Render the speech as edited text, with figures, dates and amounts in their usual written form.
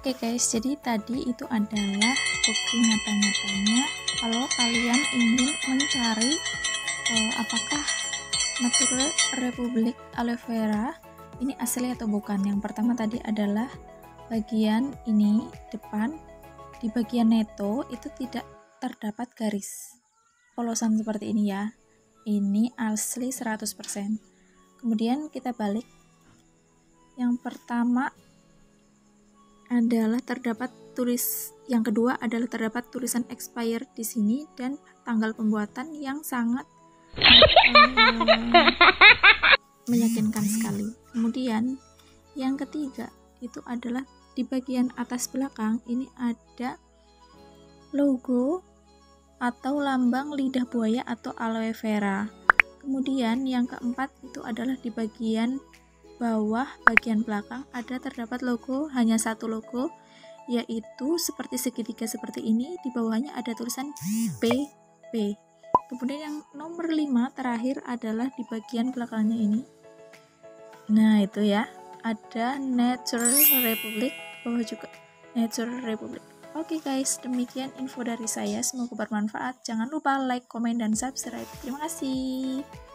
Oke guys, jadi tadi itu adalah bukti nyata-nyatanya kalau kalian ingin mencari apakah Nature Republic aloe vera ini asli atau bukan. Yang pertama tadi adalah bagian ini depan, di bagian neto itu tidak terdapat garis polosan seperti ini ya. Ini asli 100%. Kemudian kita balik. Yang pertama adalah yang kedua adalah terdapat tulisan expired di sini dan tanggal pembuatan yang sangat meyakinkan sekali. Kemudian yang ketiga itu adalah di bagian atas belakang ini ada logo atau lambang lidah buaya atau aloe vera. Kemudian yang keempat itu adalah di bagian bawah bagian belakang terdapat logo, hanya satu logo, yaitu seperti segitiga seperti ini. Di bawahnya ada tulisan PP. Kemudian yang nomor 5 terakhir adalah di bagian belakangnya ini. Nah itu ya, ada Nature Republic, bawah juga Nature Republic. Oke guys, demikian info dari saya, semoga bermanfaat. Jangan lupa like, komen, dan subscribe. Terima kasih.